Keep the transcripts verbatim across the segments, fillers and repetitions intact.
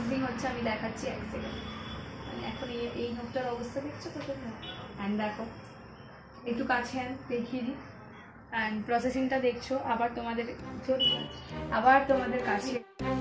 Processing হচ্ছে, আমি দেখাচ্ছি এক সেকেন্ড। মানে এখন এই এই নোটটার অবস্থা দেখছো তো তোমরা? অ্যান্ড দেখো একটু কাছে আন দেখিয়ে দিই। অ্যান্ড প্রসেসিংটা দেখছো, আবার তোমাদের আবার তোমাদের কাছে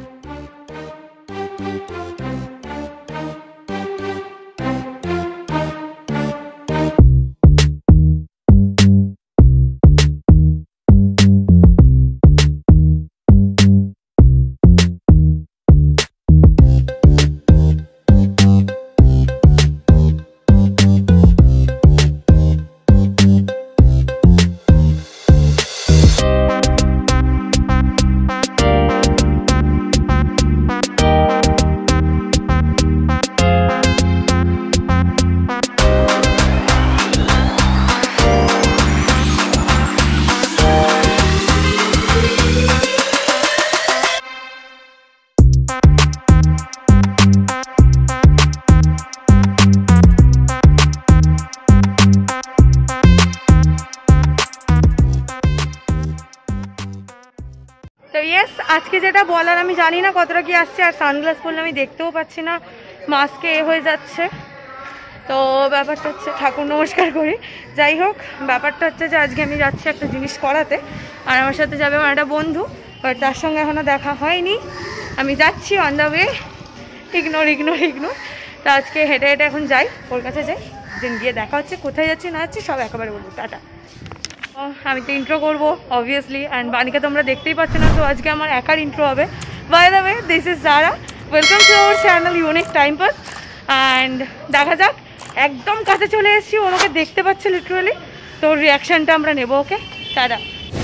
আজকে যেটা বলার আমি জানি না কতটা কি আসছে, আর সানগ্লাস পরলে আমি দেখতেও পাচ্ছি না, মাস্কে এ হয়ে যাচ্ছে। তো ব্যাপারটা হচ্ছে ঠাকুর নমস্কার করি। যাই হোক, ব্যাপারটা হচ্ছে যে আজকে আমি যাচ্ছি একটা জিনিস করাতে, আর আমার সাথে যাবে আমার একটা বন্ধু, বাট তার সঙ্গে এখনও দেখা হয়নি। আমি যাচ্ছি on the way, ignore ignore ignore. তো আজকে হেঁটে হেঁটে এখন যাই, ওর কাছে যাই, দেন গিয়ে দেখা হচ্ছে, কোথায় যাচ্ছি না যাচ্ছি সব একেবারে বলবো। টাটা। আমি তো ইন্ট্রো করবো অবভিয়াসলি, অ্যান্ড বানিকে তোমরা দেখতেই পাচ্ছ না, তো আজকে আমার একার ইন্ট্রো হবে। By the way, this is Zara, welcome to our channel unique time pass. And দেখা যাক, একদম কাছে চলে এসেছি, ওনাকে দেখতে পাচ্ছে লিটারালি, তো রিয়াকশানটা আমরা নেবো। Okay, tata.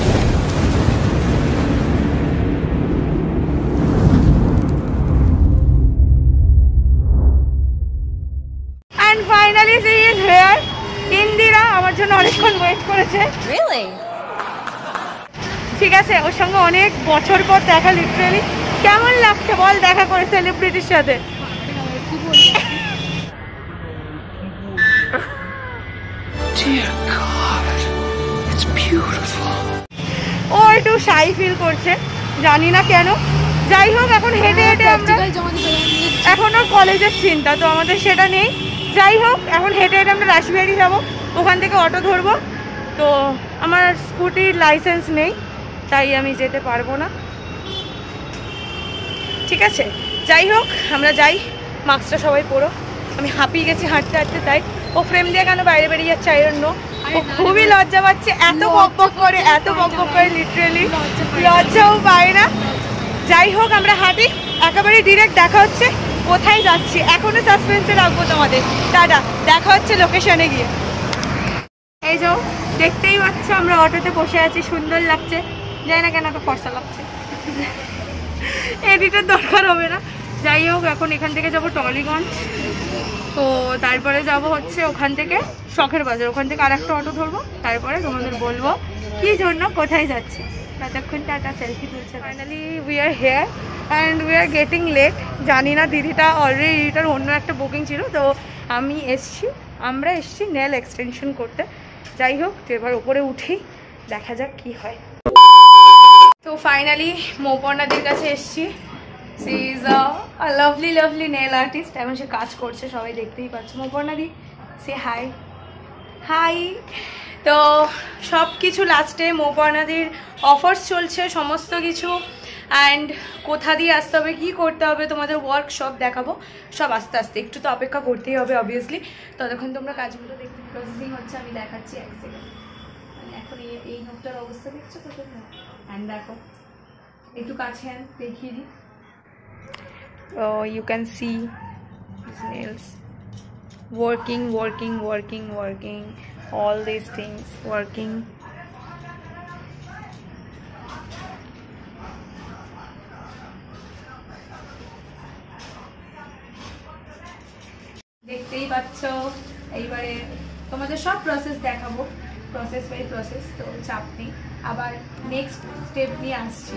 And finally she is here. Indira আমার জন্য অনেকক্ষণ ওয়েট করেছে। ঠিক আছে, ওর সঙ্গে অনেক বছর পর দেখা, লিটারালি কেমন লাগছে বল দেখা করে সেলিব্রিটির সাথে? ও একটু শাই ফিল করছে, জানি না কেন। যাই হোক, এখন হেঁটে হেঁটে আমরা, এখন ওর কলেজের চিন্তা, তো আমাদের সেটা নেই। যাই হোক, এখন হেঁটে হেঁটে আমরা রাসবিহারি যাবো, ওখান থেকে অটো ধরবো। তো আমার স্কুটির লাইসেন্স নেই, তাই আমি যেতে পারবো না। ঠিক আছে, যাই হোক আমরা যাই। মাস্কটা সবাই পরো, আমি হাঁপিয়ে গেছি হাঁটতে হাঁটতে, তাই ও ফ্রেম দিয়ে কেন বাইরে বেরিয়ে যাচ্ছে আই ডোন্ট নো। ও খুবই লজ্জা পাচ্ছে, এত বক বক করে এত বক বক করে, লিটারেলি লজ্জাও পায় না। যাই হোক, আমরা হাঁটি, একেবারে ডিরেক্ট দেখা হচ্ছে কোথায় যাচ্ছি, এখনো সাসপেন্সে রাখবো তোমাদের। টাটা, দেখা হচ্ছে লোকেশনে গিয়ে। এই যে দেখতেই পাচ্ছ আমরা অটোতে বসে আছি, সুন্দর লাগছে, জানি না কেন এত ফর্সা লাগছে, এডিটের দরকার হবে না। যাই হোক, এখন এখান থেকে যাবো টলিগঞ্জ, তো তারপরে যাব হচ্ছে ওখান থেকে শখের বাজার, ওখান থেকে আর একটা অটো ধরবো, তারপরে তোমাদের বলবো কি জন্য কোথায় যাচ্ছি। ততক্ষণ টাটা, সেলফি তুলছে। Finally we are here and we are getting late. জানি না, দিদিটা অলরেডি এটার অন্য একটা বুকিং ছিল, তো আমি এসছি, আমরা এসছি নেল এক্সটেনশন করতে। যাই হোক, তো এবার ওপরে উঠি, দেখা যাক কি হয়। তো ফাইনালি মৌপর্ণাদির কাছে এসছি। She is a lovely lovely nail artist, এখন সে কাজ করছে, সবাই দেখতেই পাচ্ছে। মৌপর্ণাদি, সে হাই। হাই। তো সব কিছু লাস্টে মৌপর্ণাদির অফার্স চলছে, সমস্ত কিছু, অ্যান্ড কোথা দিয়ে আসতে হবে, কী করতে হবে, তোমাদের ওয়ার্কশপ দেখাবো সব আস্তে আস্তে। একটু তো অপেক্ষা করতেই হবে অবভিয়াসলি, ততক্ষণ তোমরা কাজগুলো দেখতে। প্রসেসিং হচ্ছে, আমি দেখাচ্ছি এক সেকেন্ড। মানে এখন এই এই নোটটার অবস্থা দেখছো তো তোমরা? অ্যান্ড দেখো একটু কাছে আন দেখিয়ে দিই। Oh, you can see his nails working working working working all these things working. দেখতেই পাচ্ছ, এইবারে তোমাদের সব প্রসেস দেখাবো, প্রসেস বাই প্রসেস, তো চাপ নেই। আবার নেক্সট স্টেপ নিয়ে আসছি।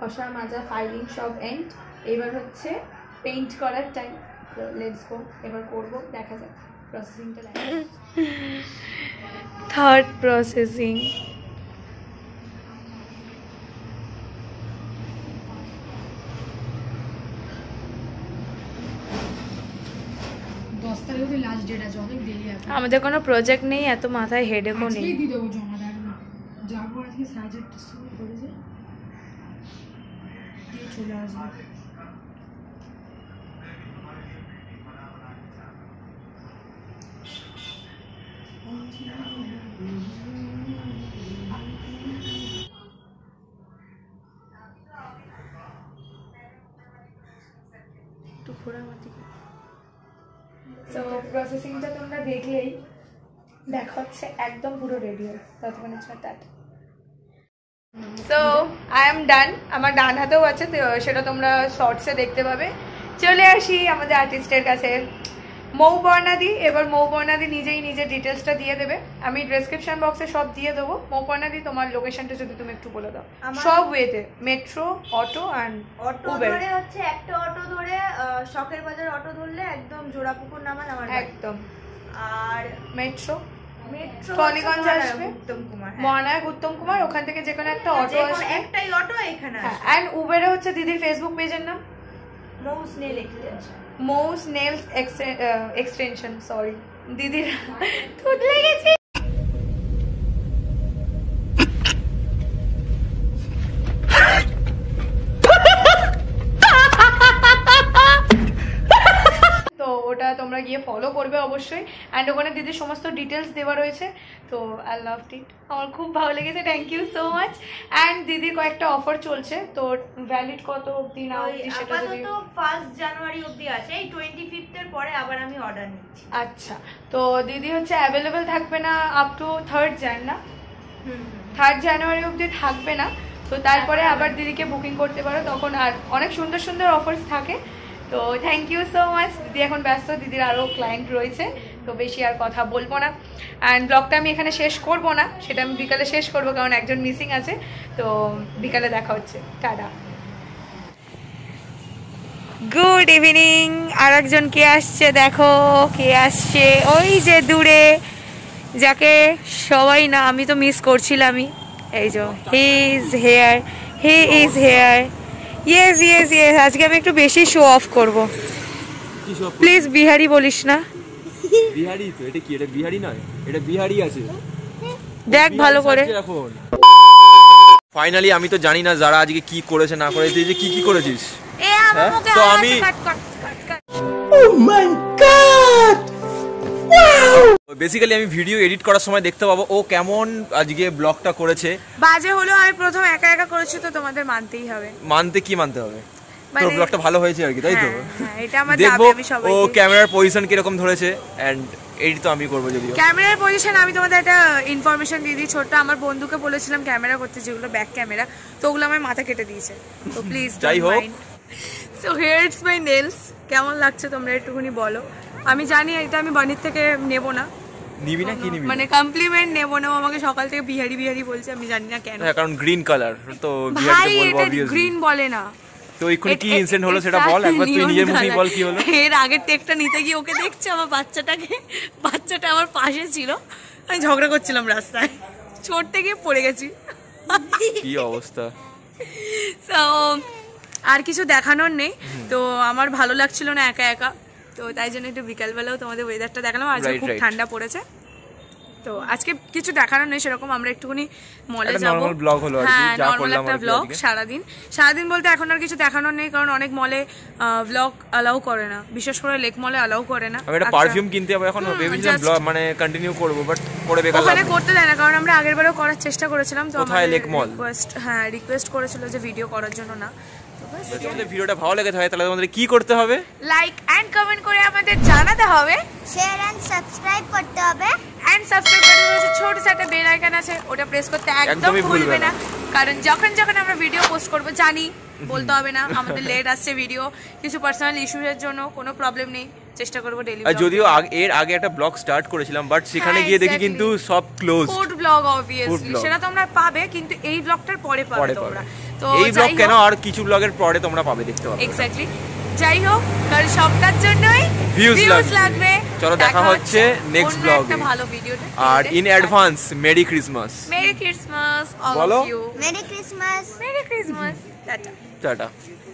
ঘষা মাজা ফাইলিং সব এন্ড। এবার হচ্ছে পেইন্ট করার টাইম। তো লেটস গো, এবার করব, দেখা যাক প্রসেসিংটা। Third processing. আমাদের কোনো প্রজেক্ট নেই, এত মাথায় হেডেকও নেই। চলে আসবে। তো প্রসেসিংটা তোমরা দেখলেই, দেখা হচ্ছে একদম পুরো রেডি হয় ততক্ষণের জন্য tata. So I am done. আমার ডান হাতেও আছে, সেটা তোমরা শর্টসে দেখতে পাবে। চলে আসি আমাদের আর্টিস্টের কাছে, মৌ বর্ণাদি। এবার মৌ বর্ণাদি নিজেই নিজের ডিটেলসটা দিয়ে দেবে, আমি ডেসক্রিপশন বক্সে সব দিয়ে দেবো। মৌ বর্ণাদি, তোমার লোকেশনটা যদি তুমি একটু বলে দাও। সব ওয়েতে, মেট্রো, অটো অ্যান্ড অটো ধরে হচ্ছে একটা অটো ধরে শখের বাজার অটো ধরলে একদম জোড়াপুকুর নামান আমার একদম। আর মেট্রো মেট্রো টলিগঞ্জ আসবে, উত্তম কুমার, মহানায়ক উত্তম কুমার, ওখান থেকে যে কোনো একটা অটো আসবে, একটাই অটো এখানে আসবে। অ্যান্ড উবেরে হচ্ছে দিদির ফেসবুক পেজের নাম Mou's nail extension. Mou's nails extension. Sorry দিদির থুত লেগেছে। ওটা তোমরা গিয়ে ফলো করবে অবশ্যই। অ্যান্ড ওখানে দিদির সমস্ত ডিটেলস দেওয়া রয়েছে। তো আই লাভ ইট, আমার খুব ভালো লেগেছে, thank you so much. And দিদির কয়েকটা অফার চলছে, তো ভ্যালিড কত অবধি না অবধি সেটা যদি ফার্স্ট জানুয়ারি অবধি আছে, এই টোয়েন্টি ফিফথ এর পরে আবার আমি অর্ডার নিচ্ছি। আচ্ছা, তো দিদি হচ্ছে অ্যাভেলেবেল থাকবে না আপ টু থার্ড জ্যান না থার্ড জানুয়ারি অবধি থাকবে না। তো তারপরে আবার দিদিকে বুকিং করতে পারো, তখন আর অনেক সুন্দর সুন্দর অফার্স থাকে। তো থ্যাংক ইউ সো মাচ। দিদি এখন ব্যস্ত, দিদির আরও ক্লায়েন্ট রয়েছে, তো বেশি আর কথা বলবো না। অ্যান্ড ব্লগটা আমি এখানে শেষ করব না, সেটা আমি বিকালে শেষ করবো, কারণ একজন মিসিং আছে। তো বিকালে দেখা হচ্ছে, টাটা। Good evening. আর একজন কে আসছে দেখো, কে আসছে ওই যে দূরে, যাকে সবাই না, আমি তো মিস করছিলামই। এই যে he is here, he is here. Yes yes yes, আজকে আমি একটু বেশি শো অফ করব। প্লিজ বিহারি বলিস না। বিহারি তো এটা কি? এটা বিহারি নয়, এটা বিহারি আছে, দেখ ভালো করে। এখন ফাইনালি আমি তো জানি না যারা আজকে কি করেছে না করেছে, যে কি কি করেছিস। তো আমি ও মাই গড, বেসিক্যালি আমি ভিডিও এডিট করার সময় দেখতে পাবো ও কেমন আজকে ব্লগটা করেছে। বাজে হলো, আমি প্রথম একা একা করেছি, তো তোমাদের মানতেই হবে। মানতে কি মানতে হবে, তোর ব্লগটা ভালো হয়েছে আর কি, তাই তো? হ্যাঁ, এটা আমার দাবি। আমি সবাইকে ও ক্যামেরার পজিশন কি রকম ধরেছে, এন্ড এডিট তো আমি করব। যদিও ক্যামেরার পজিশন আমি তোমাদের একটা ইনফরমেশন দিয়ে দিই ছোট। আমার বন্ধুকে বলেছিলাম ক্যামেরা করতে, যেগুলো ব্যাক ক্যামেরা, তো ওগুলো আমার মাথা কেটে দিয়েছে। তো প্লিজ যাই হোক, so here it's my nails. কেমন লাগছে তোমরা একটুখানি বলো। আমি জানি এটা আমি বানির থেকে নেব না, নিবি না কি নিবি, মানে কমপ্লিমেন্ট নেব না। আমাকে সকাল থেকে বিহারি বিহারি বলছে, আমি জানি না কেন। হ্যাঁ, কারণ গ্রিন কালার তো বিহারি বলবো অবভিয়াসলি। গ্রিন বলে না তো এখানে কি ইনসিডেন্ট হলো সেটা বল একবার, তুই নিজের মুখেই বল কি হলো। এর আগের টেকটা নিতে গিয়ে ওকে দেখছে, আমার বাচ্চাটাকে, বাচ্চাটা আমার পাশে ছিল, আমি ঝগড়া করছিলাম রাস্তায়, চড়তে গিয়ে পড়ে গেছি। কি অবস্থা। সো আর কিছু দেখানোর নেই, তো আমার ভালো লাগছিল না একা একা, তো তাই জন্য একটু বিকালবেলাও তোমাদের ওয়েদারটা দেখালাম। আজকে খুব ঠান্ডা পড়েছে, তো আজকে কিছু দেখানোর নেই সেরকম। আমরা একটুখানি মলে যাবো, হ্যাঁ নর্মাল একটা ব্লগ। সারাদিন সারাদিন বলতে এখন আর কিছু দেখানোর নেই, কারণ অনেক মলে ব্লগ অ্যালাউ করে না, বিশেষ করে লেক মলে অ্যালাউ করে না। আমি একটা পারফিউম কিনতে যাবো এখন, ভেবেছিলাম ব্লগ মানে কন্টিনিউ করব, বাট পরে বেকার ওখানে করতে দেয় না, কারণ আমরা আগের বারেও করার চেষ্টা করেছিলাম, তো কোথায় লেক মল রিকোয়েস্ট, হ্যাঁ রিকোয়েস্ট করেছিল যে ভিডিও করার জন্য না। যদি ভিডিওটা ভালো লেগে থাকে তাহলে আমাদের কি করতে হবে? লাইক এন্ড কমেন্ট করে আমাদের জানাতে হবে, শেয়ার এন্ড সাবস্ক্রাইব করতে হবে, এন্ড সাবস্ক্রাইব করতে হবে। ছোট একটা বেল আইকন আছে, ওটা প্রেস করতে একদম ভুলবে না, কারণ যখন যখন আমরা ভিডিও পোস্ট করব, জানি বলতে হবে না আমাদের লেট আসছে ভিডিও, কিছু পার্সোনাল ইস্যুসের জন্য, কোনো প্রবলেম নেই, চেষ্টা করব ডেইলি। আর যদিও এর আগে একটা ব্লগ স্টার্ট করেছিলাম, বাট সেখানে গিয়ে দেখি কিন্তু সব ক্লোজ। ফুড ব্লগ অবভিয়াসলি সেটা তোমরা পাবে, কিন্তু এই ব্লগটার পরে পাবে তোমরা। তো এই ব্লগ কেন আর কিছু ব্লগের পরে তোমরা পাবে, দেখতে পাবে। এক্স্যাক্টলি। যাই হোক, কারণ সবটার জন্যই ভিউজ লাগবে। চলো দেখা হচ্ছে নেক্সট ব্লগে একটা ভালো ভিডিওতে। আর in advance merry Christmas. Merry Christmas all of you. Merry Christmas. Merry Christmas. Tata tata.